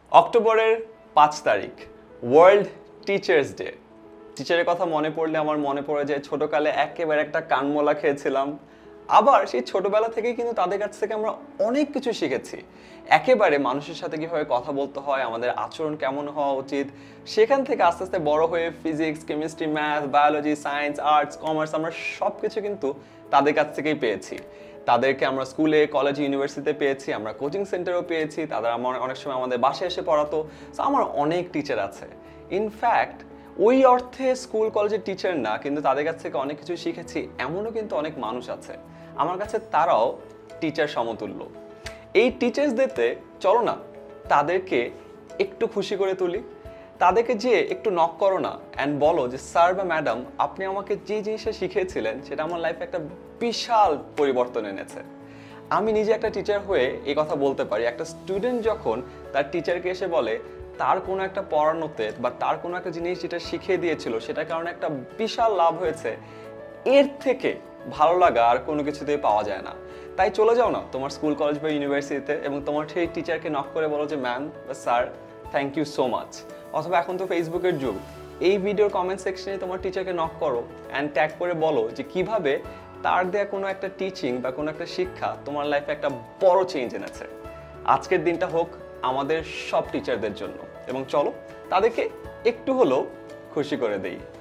অক্টোবরের 5 তারিখ world teachers day. টিচারের কথা মনে পড়লে আমার মনে পড়ে যে ছোটকালে একেবারে একটা কানমোলা খেয়েছিলাম। আবার সেই ছোটবেলা থেকেই কিন্তু তাদের কাছ থেকে আমরা অনেক কিছু শিখেছি। একেবারে মানুষের সাথে কীভাবে কথা বলতে হয়, আমাদের আচরণ কেমন হওয়া উচিত, সেখান থেকে আস্তে আস্তে বড় হয়ে physics, chemistry, math, biology, science, arts, commerce আমরা সব কিছু কিন্তু তাদের কাছ থেকেই পেয়েছি। তাদেরকে আমরা স্কুলে, কলেজে, ইউনিভার্সিটিতে পেয়েছি, আমরা কোচিং সেন্টারেও পেয়েছি, তাদের আমার অনেক সময় আমাদের বাসায় এসে পড়াতো। সো আমার অনেক টিচার আছে। ইনফ্যাক্ট ওই অর্থে স্কুল কলেজের টিচার না, কিন্তু তাদের কাছ থেকে অনেক কিছু শিখেছি এমনও কিন্তু অনেক মানুষ আছে আমার কাছে, তারাও টিচার সমতুল্য। এই টিচার্স ডেতে চলো না তাদেরকে একটু খুশি করে তুলি। তাদেরকে যে একটু নক করো না অ্যান্ড বলো যে স্যার বা ম্যাডাম, আপনি আমাকে যে জিনিসটা শিখিয়েছিলেন সেটা আমার লাইফে একটা বিশাল পরিবর্তন এনেছে। আমি নিজে একটা টিচার হয়ে এই কথা বলতে পারি, একটা স্টুডেন্ট যখন তার টিচারকে এসে বলে তার কোনো একটা পড়ানোতে বা তার কোনো একটা জিনিস যেটা শিখিয়ে দিয়েছিল সেটার কারণে একটা বিশাল লাভ হয়েছে, এর থেকে ভালো লাগা আর কোনো কিছুতেই পাওয়া যায় না। তাই চলে যাও না তোমার স্কুল, কলেজ বা ইউনিভার্সিটিতে এবং তোমার সেই টিচারকে নক করে বলো যে ম্যাম বা sir, thank you so much. অথবা এখন তো ফেসবুকের যুগ, এই ভিডিওর কমেন্ট সেকশনে তোমার টিচারকে নক করো অ্যান্ড ট্যাগ করে বলো যে কিভাবে তার দেয়া কোনো একটা টিচিং বা কোনো একটা শিক্ষা তোমার লাইফে একটা বড় চেঞ্জ এনেছে। আজকের দিনটা হোক আমাদের সব টিচারদের জন্য এবং চলো তাদেরকে একটু হলেও খুশি করে দেই।